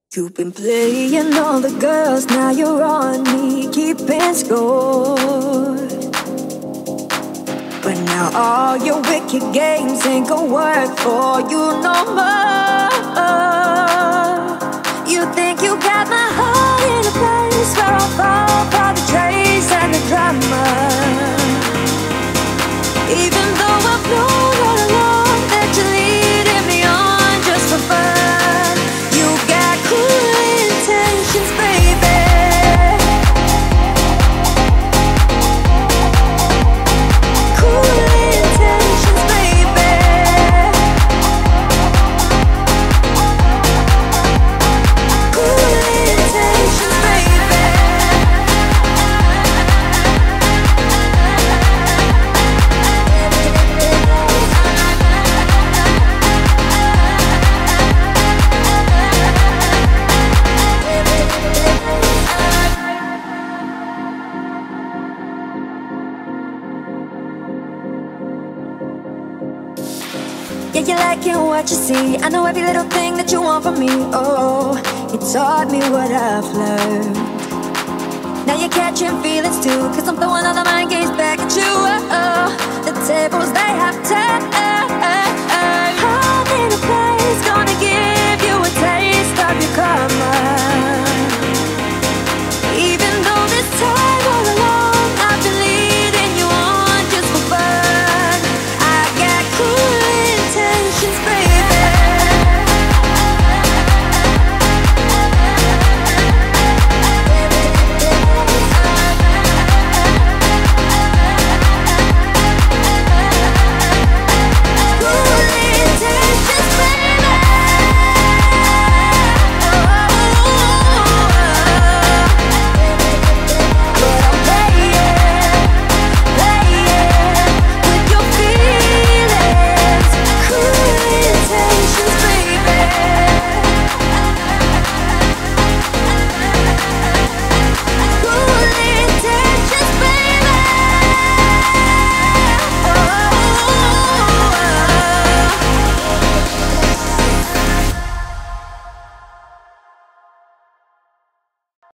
You've been playing all the girls, now you're on me, keeping score. But now all your wicked games ain't gonna work for you no more. You think you got my heart in a place where I'll fall for the trace and the drama. Even though I've known all along that you're leading me on just for fun. You got cruel intentions, baby. Cruel intentions, baby. Cruel intentions, baby. Yeah, you're liking what you see. I know every little thing that you want from me. Oh, you taught me what I've learned. Now you're catching feelings too, cause I'm throwing all the mind games back at you. Oh, the tables, they have turned. I'm in a place gonna give